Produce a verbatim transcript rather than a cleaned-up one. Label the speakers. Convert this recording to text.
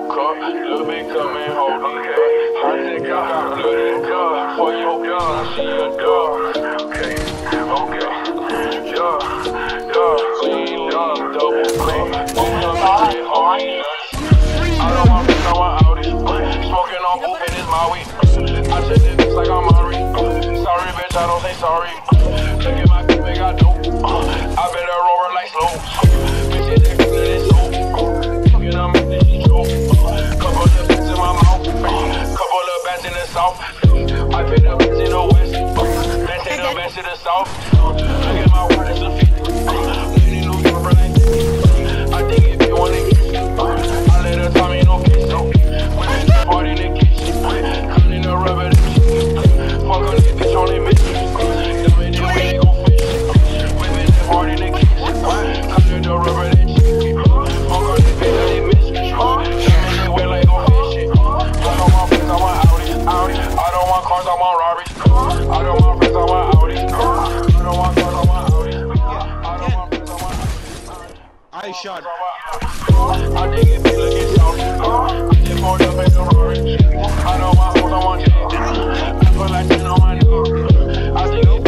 Speaker 1: cup, little bit coming home, okay. I think I got blood cup for your gun, see a dog. Okay, okay, yeah, yeah, clean up, double clean, moving up, get hard. I don't want to know I'm out it, smoking on poop and it's my weed. I said this bitch like I'm Mari. Sorry, bitch, I don't say sorry. Look at my clip, got dope. I better roll her like slow. Bitch, it's that good as soap. Fucking I'm in this joke. Couple of bats in my mouth. Couple of bats in the south. I fit the bats in the west. Then take the bats to the south. Look at my word, it's a fifty. Living in New York, like I think if you want to kiss, I let her tell me no kiss. Women just party in the kitchen. Cutting the rubber. Fuck on this bitch on the mission. Dumb it, then we gon' fish. Women that hard in the kitchen. Cutting the rubber, that shit. Fuck on this bitch on the mission. Dumb it, they wet like gon' fish shit. I don't want friends, I want Audi, Audi. I don't want cars, I want Rarries. I don't want friends, I want Audi. I don't want cars, I want Audi. I don't want friends, I want Audi.
Speaker 2: I shot.
Speaker 1: I think it feel like it's Saudi. I just pulled up in the Rari. I don't want hoes, I want J's. I put like ten on my nose. I think